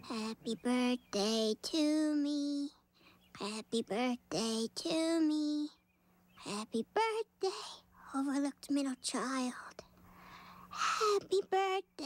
Happy birthday to me. Happy birthday to me. Happy birthday, overlooked middle child. Happy birthday.